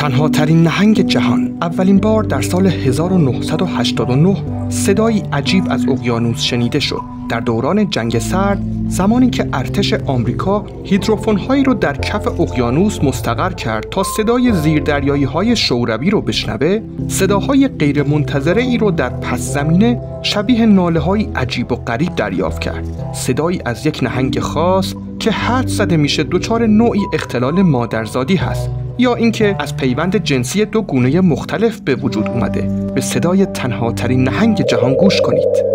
تنها ترین نهنگ جهان. اولین بار در سال 1989 صدایی عجیب از اقیانوس شنیده شد. در دوران جنگ سرد، زمانی که ارتش آمریکا هیدروفون‌هایی رو در کف اقیانوس مستقر کرد تا صدای زیردریایی‌های شوروی رو بشنوه، صداهای غیرمنتظره ای رو در پس زمینه شبیه ناله‌های عجیب و غریب دریافت کرد. صدایی از یک نهنگ خاص که حدس زده میشه دچار نوعی اختلال مادرزادی هست، یا اینکه از پیوند جنسی دو گونه مختلف به وجود اومده. به صدای تنها ترین نهنگ جهان گوش کنید.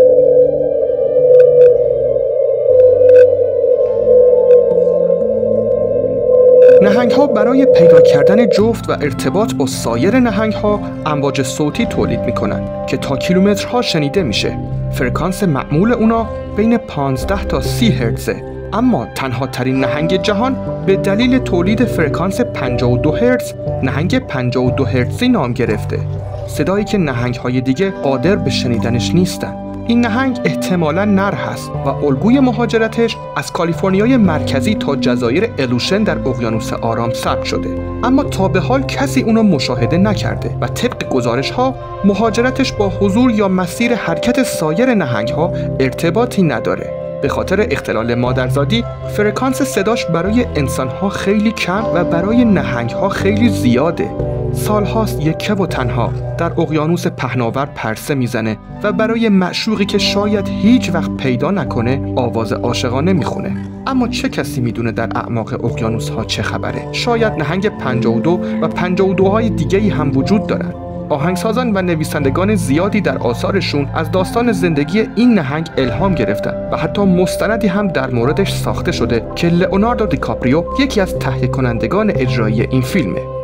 نهنگ‌ها برای پیدا کردن جفت و ارتباط با سایر نهنگ‌ها امواج صوتی تولید می‌کنند که تا کیلومترها شنیده میشه. فرکانس معمول اونا بین 15 تا 30 هرتزه. اما تنها ترین نهنگ جهان به دلیل تولید فرکانس 52 هرتز نهنگ 52 هرتزی نام گرفته. صدایی که نهنگ‌های دیگه قادر به شنیدنش نیستن. این نهنگ احتمالاً نر هست و الگوی مهاجرتش از کالیفرنیای مرکزی تا جزایر الوشن در اقیانوس آرام ثبت شده، اما تا به حال کسی اونو مشاهده نکرده و طبق گزارش‌ها مهاجرتش با حضور یا مسیر حرکت سایر نهنگ‌ها ارتباطی نداره. به خاطر اختلال مادرزادی فرکانس صداش برای انسان‌ها خیلی کم و برای نهنگ‌ها خیلی زیاده. سالهاست یکه و تنها در اقیانوس پهناور پرسه میزنه و برای معشوقی که شاید هیچ وقت پیدا نکنه آواز عاشقانه میخونه. اما چه کسی میدونه در اعماق اقیانوس‌ها چه خبره؟ شاید نهنگ 52 و 52های دیگه‌ای هم وجود دارن. آهنگسازان و نویسندگان زیادی در آثارشون از داستان زندگی این نهنگ الهام گرفتن و حتی مستندی هم در موردش ساخته شده که لئوناردو دیکاپریو یکی از تهیه کنندگان اجرایی این فیلمه.